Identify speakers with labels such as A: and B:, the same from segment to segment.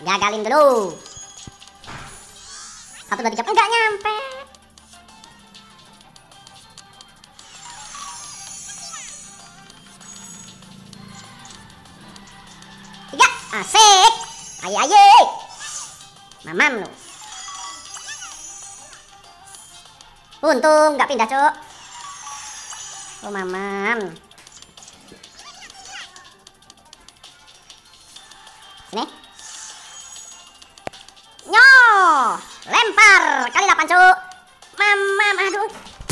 A: Gagalin dulu. 1, 2, 3. Enggak nyampe. Tiga. Asik. Ayo ayo. Mamam lu. Untung nggak pindah, Cok. Oh, mamam. Sini. Nyo, lempar kali 8, Cok. Mamam, aduh.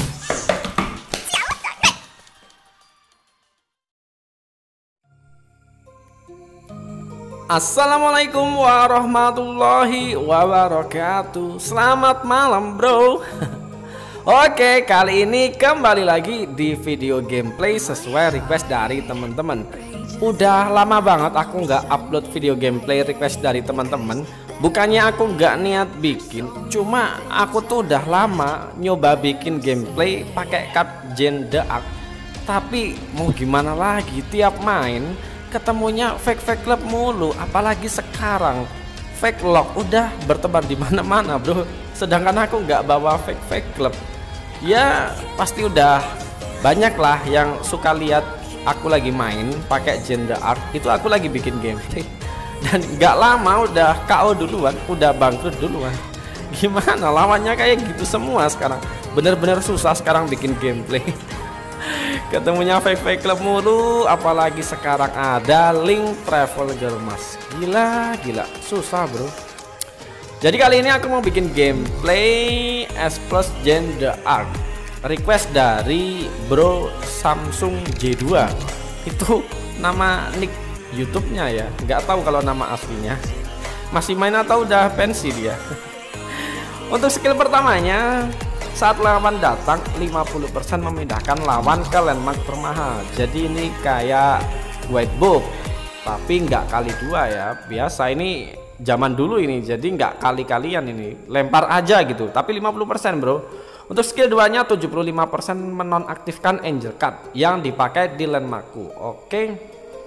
B: Assalamualaikum warahmatullahi wabarakatuh. Selamat malam, bro. Oke, kali ini kembali lagi di video gameplay sesuai request dari teman-teman. Udah lama banget aku nggak upload video gameplay request dari teman-teman. Bukannya aku nggak niat bikin, cuma aku tuh udah lama nyoba bikin gameplay pakai card Gen The Ark. Tapi mau gimana lagi, tiap main ketemunya fake club mulu, apalagi sekarang fake lock udah bertebar di mana-mana, bro. Sedangkan aku nggak bawa fake club. Ya pasti udah banyak lah yang suka lihat aku lagi main pakai Gen The Ark. Itu aku lagi bikin gameplay dan nggak lama udah KO duluan, udah bangkrut duluan. Gimana lawannya kayak gitu semua sekarang. Bener-bener susah sekarang bikin gameplay. Ketemunya fake club mulu, apalagi sekarang ada link travel Germas. Gila susah, bro. Jadi kali ini aku mau bikin gameplay S Plus Gen The Ark. Request dari Bro Samsung J2. Itu nama nick YouTube-nya ya. Nggak tahu kalau nama aslinya. Masih main atau udah pensi dia. Untuk skill pertamanya, saat lawan datang 50% memindahkan lawan ke landmark termahal. Jadi ini kayak white book, tapi nggak kali 2 ya. Biasa ini zaman dulu ini, jadi nggak kali-kalian ini. Lempar aja gitu, tapi 50%, bro. Untuk skill 2-nya 75% menonaktifkan angel card yang dipakai di landmarkku. Oke.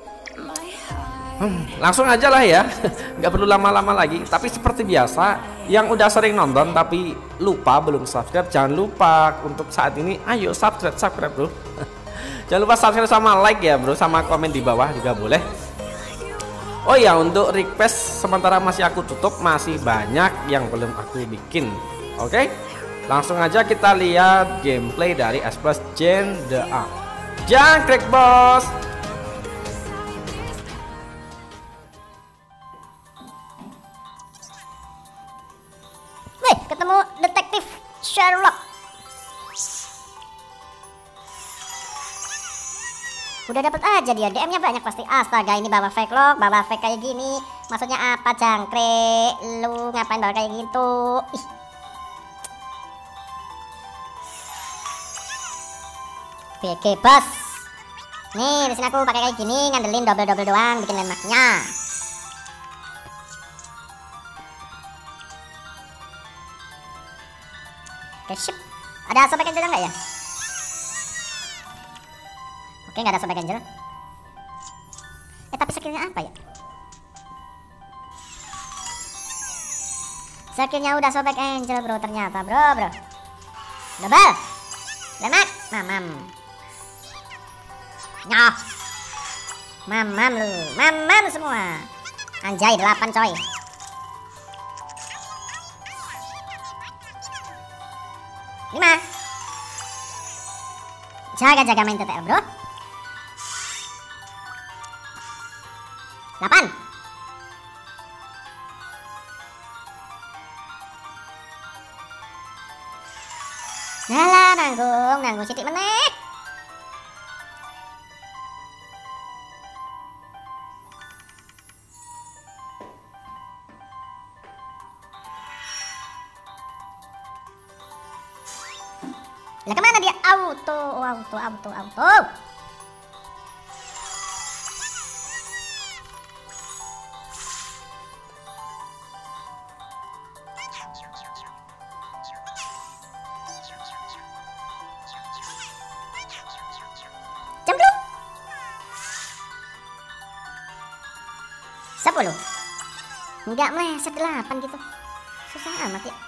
B: Langsung aja lah ya. Nggak perlu lama-lama lagi. Tapi seperti biasa, yang udah sering nonton tapi lupa belum subscribe, jangan lupa untuk saat ini ayo subscribe, bro. Jangan lupa subscribe sama like ya, bro, sama komen di bawah juga boleh. Oh ya, untuk request sementara masih aku tutup, masih banyak yang belum aku bikin. Oke, langsung aja kita lihat gameplay dari S Plus Gen The Ark. Jangkrik, bos.
A: Wih, ketemu detektif Sherlock. Udah dapat aja dia, DM-nya banyak pasti. Astaga, ini bawa fake lock, bawa fake kayak gini. Maksudnya apa, jangkrik? Lu ngapain bawa kayak gitu? Ih. BG, bos. Nih, di sini aku pakai kayak gini, ngandelin double doang bikin landmarknya. Oke, sip. Ada sobek angel enggak ya? Oke, nggak ada sobek angel. Tapi skillnya apa ya? Skillnya udah sobek angel, bro, ternyata, bro. Double lemak, mamam. Nyoh, mamam lu, mamam semua. Anjay, 8, coy. Lima. Jaga main TTL, bro. 8. Nah, nanggung sidik meneh. Lah kemana dia? Auto. 10. Enggak meleset 8 gitu. Susah amat ya.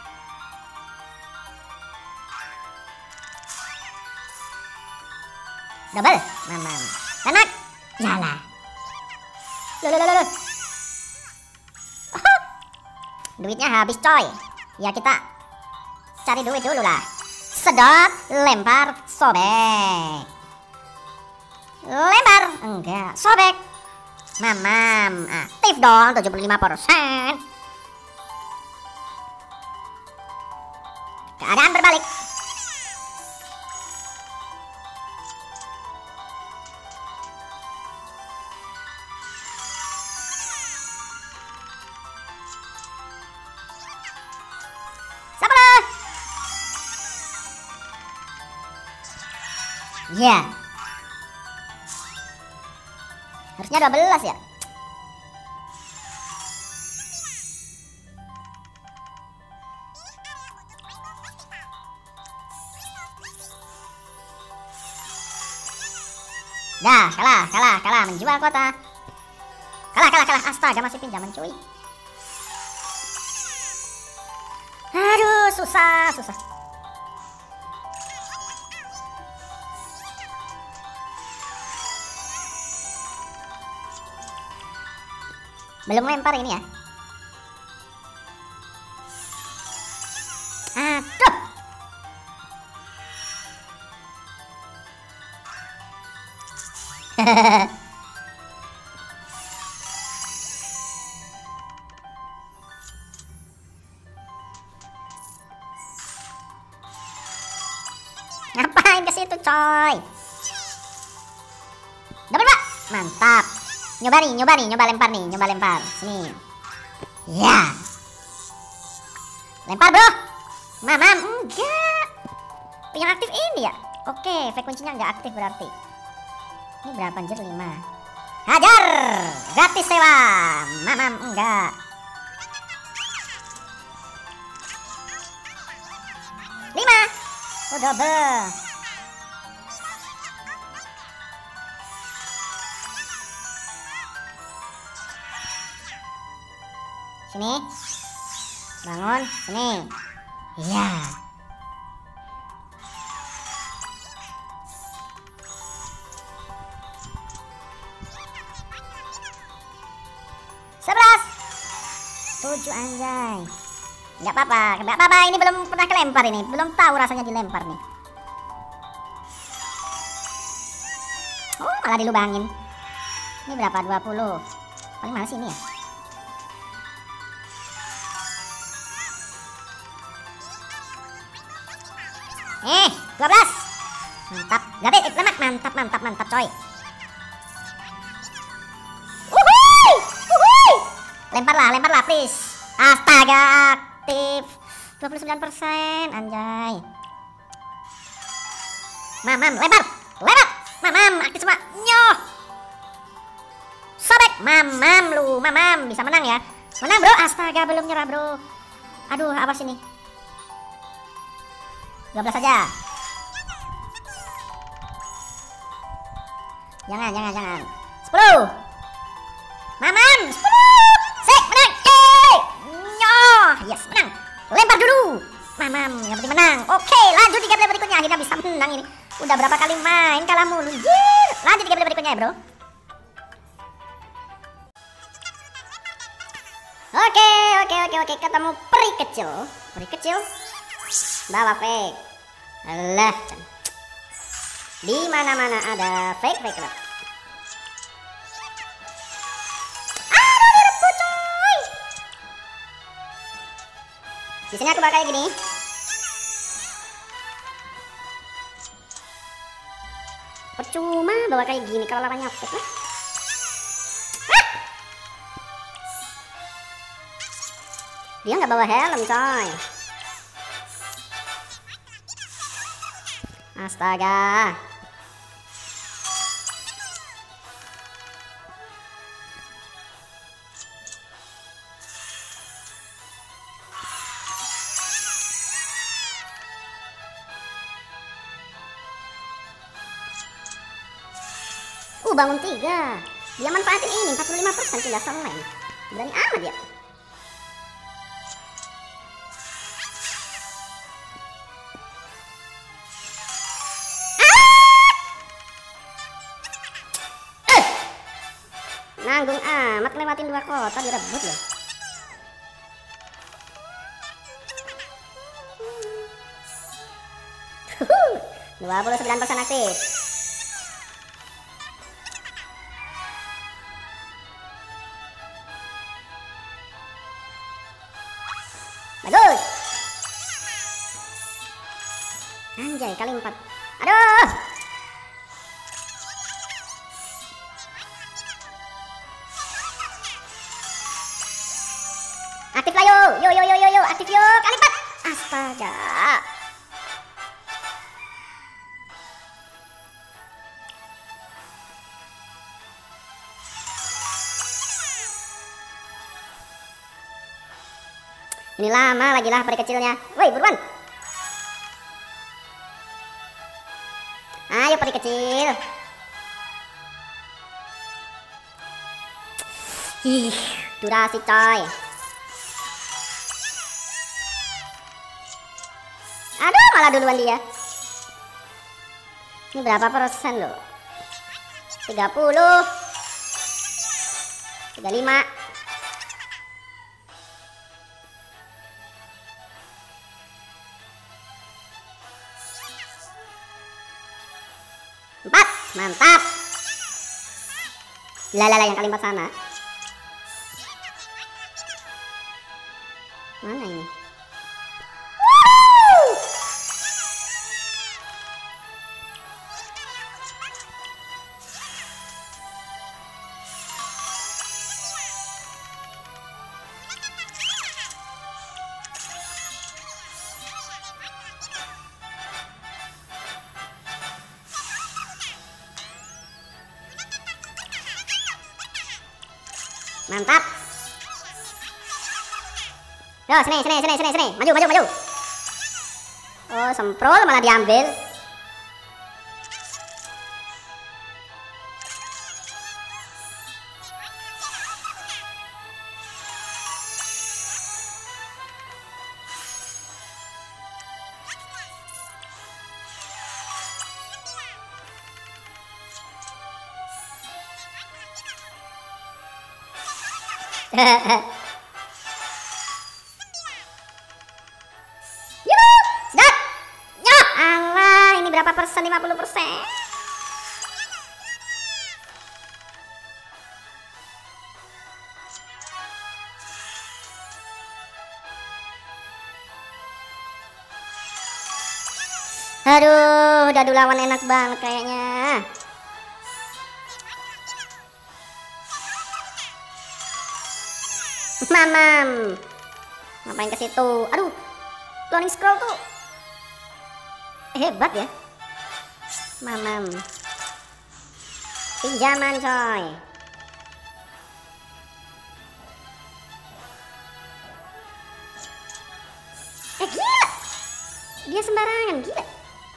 A: Double, mamam. Enak. Yalah. Loh. Oh, duitnya habis coy. Ya kita cari duit dulu lah. Sedot, lempar, sobek. Lempar, enggak, sobek. Mamam, aktif dong 75%. Keadaan berbalik. Ya. Harusnya 12 ya. Dah, kalah, menjual kota. Kalah. Astaga, masih pinjaman cuy. Aduh, susah. Belum lempar ini ya. Aduh. Ngapain ke situ, coy? Dapat, Pak. Mantap. Nyoba lempar. Sini. Ya. Lempar, bro. Mamam, enggak. Yang aktif ini ya. Oke, fake kuncinya enggak aktif berarti. Ini berapa anjir? 5. Hajar. Gratis sewa. Mamam, enggak. Lima. Oh, double. Sini. Bangun, sini. Iya. Sebelas. 7 anjay. Enggak apa-apa, ini belum pernah kelempar ini. Belum tahu rasanya dilempar nih. Oh, malah dilubangin. Ini berapa? 20. Paling males ini ya. 12. Mantap. Gabe, lemak. Mantap coy. Lemparlah please. Astaga, aktif 29%, anjay. Mamam, lempar. Mamam, aktif semua. Nyoh. Sobek. Mamam bisa menang ya. Menang, bro. Astaga, belum nyerah, bro. Aduh, apa sini? 12 saja. Jangan. 10. Mamam, 10. Sek, menang. Nyoh. Yes, menang. Lempar dulu. Mamam, yang penting menang. Oke, lanjut di gameplay berikutnya. Akhirnya bisa menang ini. Udah berapa kali main kalah mulu. Lanjut di gameplay berikutnya ya, bro. Oke. Ketemu peri kecil. Bawa fake. Alah. Di mana-mana ada fake lah. Aduh, coy. Di sini aku bakal kayak gini. Percuma bawa kayak gini kalau lawannya fake lah. Dia nggak bawa helm, coy. Astaga. Bangun 3. Dia manfaatin ini 45% tidak selesai. Berani amat ya. Nanggung amat lewatin 2 kota direbut ya. Huhu, 29% aktif. Bagus. Anjay, kali 4. Aduh. Aktif lah yo, aktif yo, kali 4. Astaga. Ini lama lagi lah peri kecilnya. Woi, buruan. Ayo peri kecil. Ih, durasi coy. Aduh, malah duluan dia. Ini berapa persen loh? 30, 35. Mantap. Lala yang kali 4 sana. Mana ini? Mantap. Yo, sini. Maju. Oh, semprol malah diambil. Yuh, sedap. Yo, alah, ini berapa persen? 50%. Aduh, dadu lawan enak banget kayaknya. Mamam, ngapain ke situ? Aduh, cloning scroll tuh hebat ya. Mamam, pinjaman coy. Gila, dia sembarangan, gila.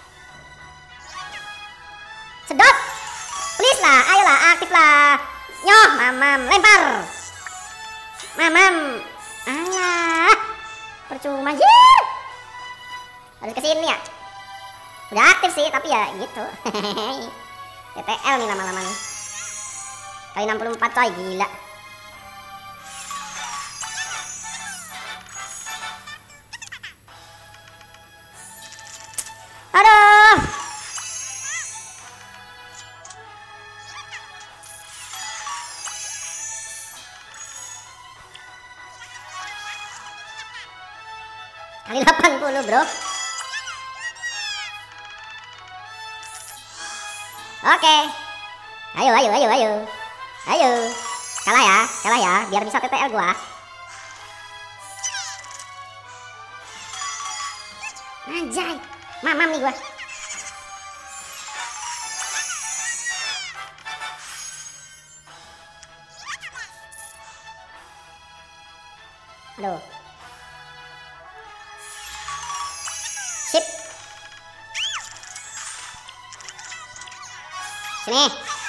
A: Sedot, please lah, ayolah, aktif lah. Nyoh, mamam, lempar. Mamam, alah, percuma ya. Harus kesini ya. Udah aktif sih, tapi ya gitu. TTL nih lama-lama nih. Kali 64 coy, gila. Aduh. Kali 80 bro. Oke. Ayo. Kalah ya, biar bisa TTL gua. Anjay, mamam nih gua. Aduh. Sip. Sini.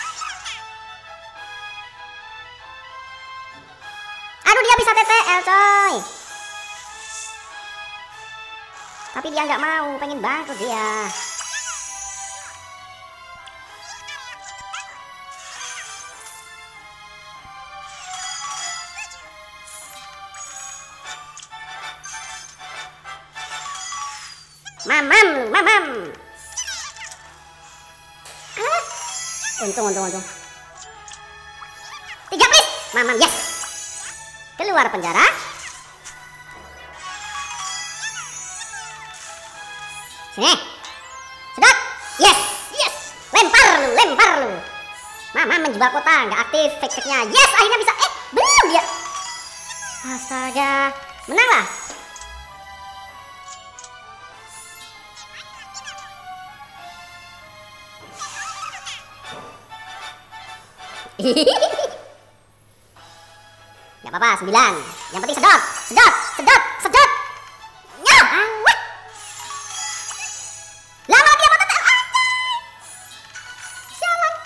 A: Aduh, dia bisa TTL coy. Tapi dia nggak mau, pengen bantu dia. Mamam lu, mamam. Untung. 3 please. Mamam, yes. Keluar penjara. Sini. Sedot. Yes. Lempar lu. Mamam menjual kota, nggak aktif fake-nya. Yes, akhirnya bisa. Belum dia. Astaga, menang lah. Gak apa-apa, 9. Yang penting sedot. Ya, awet. Lama dia mau tetap aja. Jalan.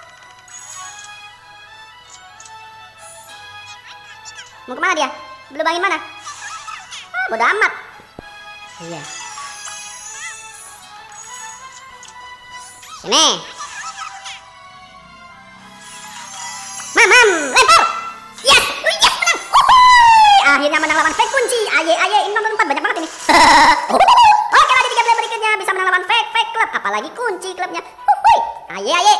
A: Mau kemana dia? Belum mana? Bodo amat. Iya. Sini. Mamam, lempar. Yes, menang. Akhirnya menang lawan fake kunci. Aye, ini nomor 4 banyak banget ini. Oke, lagi 3 play berikutnya bisa menang lawan fake klub, apalagi kunci klubnya. Aye.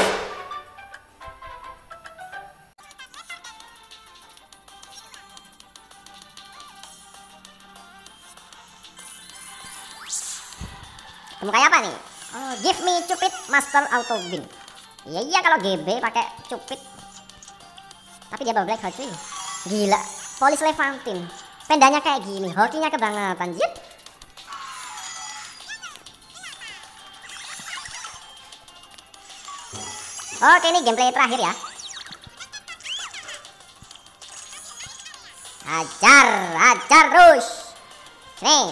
A: Kamu kayak apa nih? Oh, give me cupid master auto win. Iya kalau GB pakai cupid. Tapi dia bawa black hole cuy. Gila, polis Levantin. Pendanya kayak gini, hokinya kebangetan. Jip. Oke, ini gameplay terakhir ya. Hajar terus. Sini.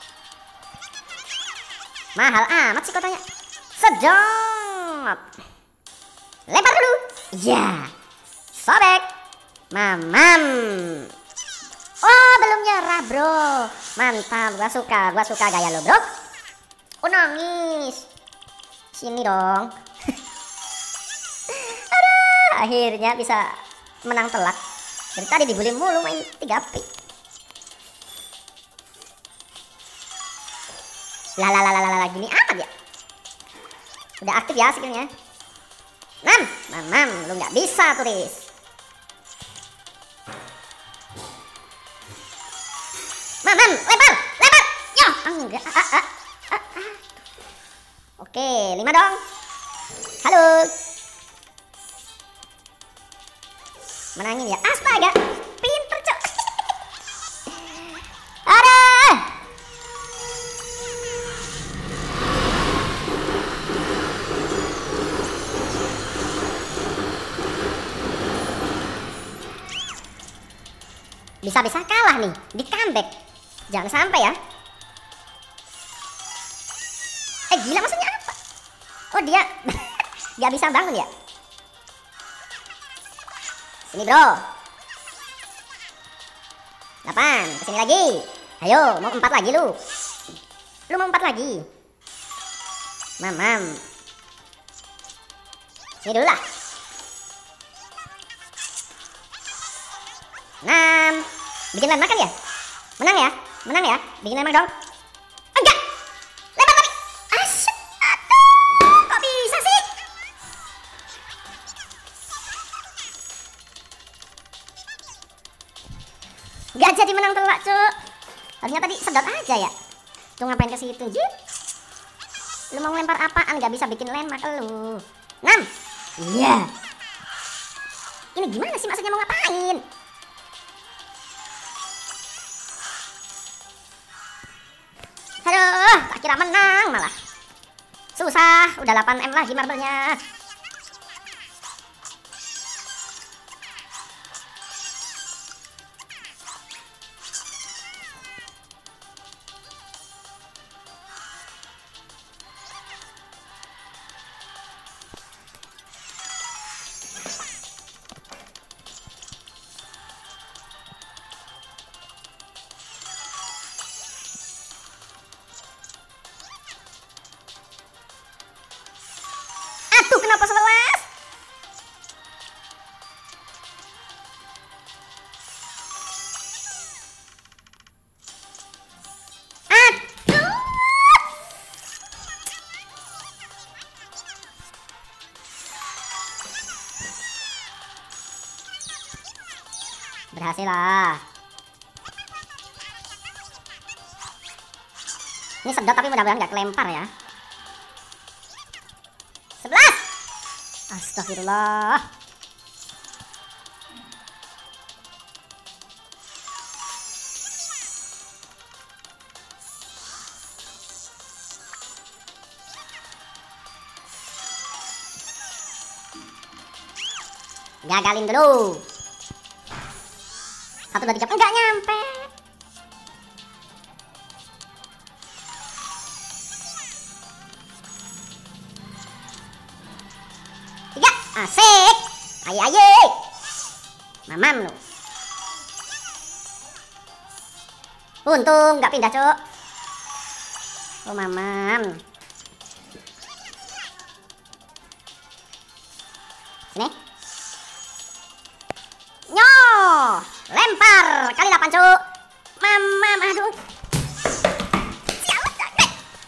A: Mahal amat sih kotanya. Sedot. Lempar dulu. Ya. Sobek. Mamam. Oh, belum nyerah, bro. Mantap, gua suka gaya lo, bro. Oh, nangis. Sini dong. Aduh, akhirnya bisa menang telak. Dari tadi dibully mulu main 3 pick. Lah gini amat ya. Udah aktif ya skillnya. Mamam, lu nggak bisa turis. Mamam, lempar. Ya, enggak. Oke, 5 dong. Halo. Menangin ya. Astaga, pinter cok. Aduh. Bisa-bisa kalah nih, di comeback. Jangan sampai ya. Gila maksudnya apa? Oh dia gak bisa bangun ya. Sini bro. 8, kesini lagi. Ayo, mau 4 lagi lu. Lu mau 4 lagi. Mamam. Sini dulu lah. 6. Bikin landmark kan ya? Menang ya? Bikin landmark dong. Enggak. Lempar tadi. Asyik. Aduh, kok bisa sih? Gak jadi menang telak, cuk. Harusnya tadi sedot aja ya. Tuh ngapain ke situ, Jip? Lu mau lempar apaan? Gak bisa bikin landmark lu. 6. Iya. Ini gimana sih maksudnya mau ngapain? Aduh, tak kira menang malah. Susah, udah 8M lagi marble-nya. Aduh, kenapa sebelas? Aduh. Berhasil lah. Ini sedot tapi mudah-mudahan nggak kelempar ya. 11. Astagfirullah. Gagalin dulu. 1, 2, 3. Enggak nyampe. Asik. Ayo. Mamam lu. Untung nggak pindah, Cok. Oh, mamam. Sini. Nyo. Lempar. Kali 8, Cok. Mamam, aduh. Sialan, Cok.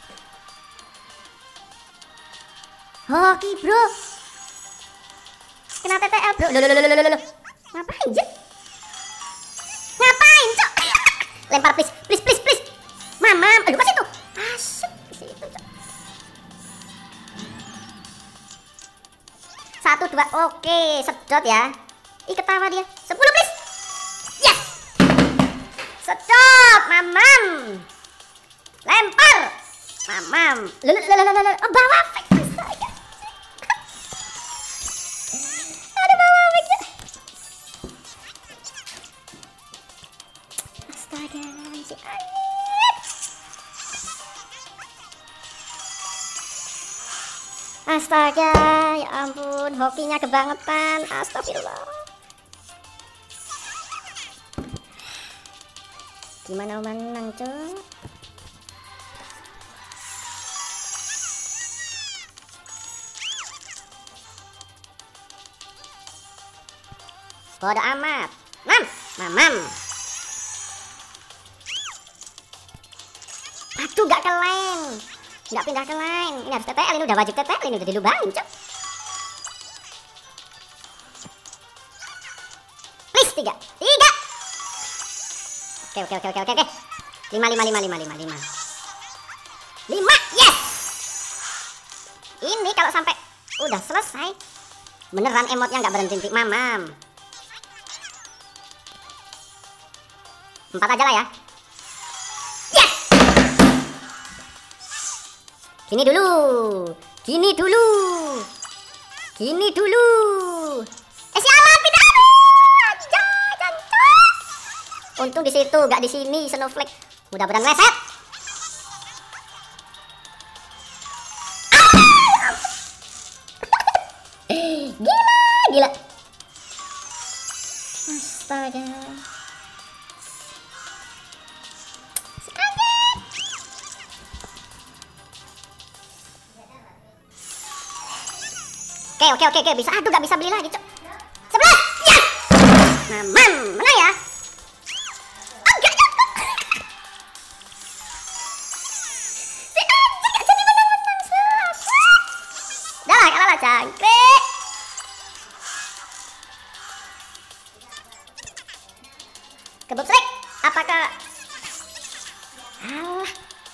A: Hoki, bro. Kena TTL, bro. Loh. Ngapain, Cok? Ngapain, Cok? Lempar, please. Mamam, aduh, kasih tuh. Asyik, kasih itu, Cok. 1, 2, oke, sedot ya. Ih, ketawa dia. 10, please. Yes. Sedot, mamam. Lempar. Mamam. Loh. Oh, bawa fake. Astaga, ya ampun, hokinya kebangetan. Astagfirullah. Gimana mau menang, Cok? Bodo amat. Mamam. Aduh, gak keleng. Nggak pindah ke lain. Ini harus TTL, ini udah wajib TTL, ini udah dilubangin, Cok. Please, 3. Oke. 5. 5, yes. Ini kalau sampai udah selesai, beneran emotnya nggak berhenti, mamam. 4 aja lah ya. Gini dulu. Sialan, pindah. Jangan. Untung di situ, gak di sini. Snowflake. Mudah-mudahan meleset. Gila. Astaga. Oke, bisa. Aduh, gak bisa beli lagi, Cok. 11, yes. Mamam, menang ya. Enggak cukup. Si anjing gak jadi menang. Udah lah, kalah lah, cangkrik. Kebobslek, apakah... Alah.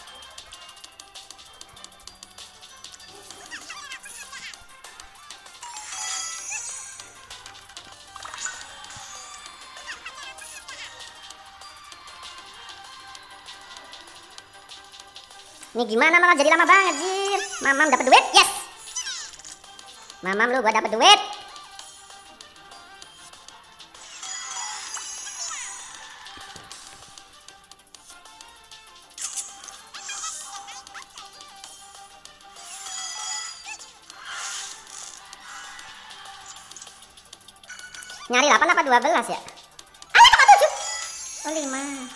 A: Ini gimana malah jadi lama banget, Jir. Mamam dapat duit, yes. Mamam lu, gua dapat duit. Nyari 8 apa 12 ya? Ayo, 7. Oh, 5.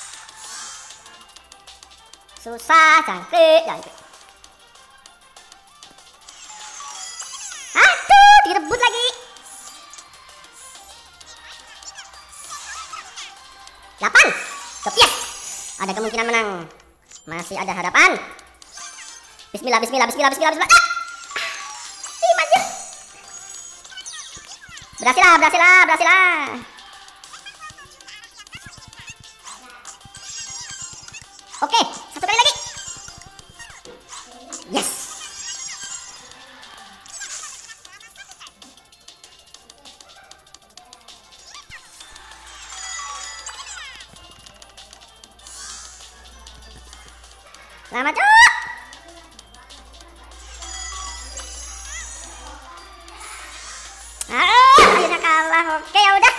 A: Susah, jangkrik. Aduh, direbut lagi. 8. Yes. Ada kemungkinan menang. Masih ada harapan. Bismillah. Ah! 5 aja. Berhasil lah. Oke, satu kali lagi. Yes. Selamat, Cuk. Akhirnya kalah. Oke, ya udah.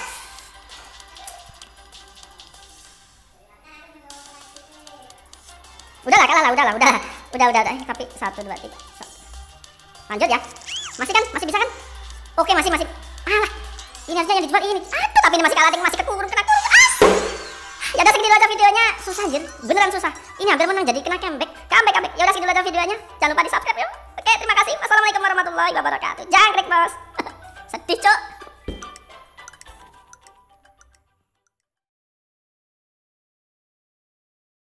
A: Udahlah, kalah lah, udahlah. Tapi 1 2 3. Lanjut ya. Masih kan? Masih bisa kan? Oke, masih. Alah. Ini harusnya yang dijual ini. Aduh, tapi ini masih kalah, masih kena kurung. Ya udah segitu aja videonya. Susah anjir, beneran susah. Ini hampir menang jadi kena comeback. Ya udah segitu aja videonya. Jangan lupa di-subscribe ya. Oke, terima kasih. Wassalamualaikum warahmatullahi wabarakatuh. Jangkrik, Bos. Sedih, Cuk.